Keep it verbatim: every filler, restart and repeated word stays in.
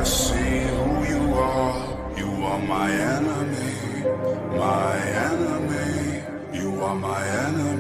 I see who you are. You are my enemy, my enemy. You are my enemy.